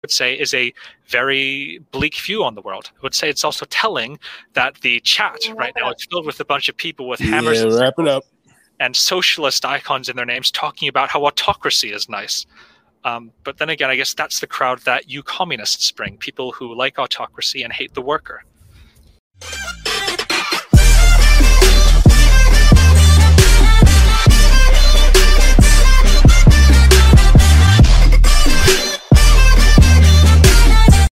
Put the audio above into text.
would say is a very bleak view on the world. I would say it's also telling that the chat right now is filled with a bunch of people with hammers and socialist icons in their names talking about how autocracy is nice. But then again, I guess that's the crowd that you communists bring, people who like autocracy and hate the worker.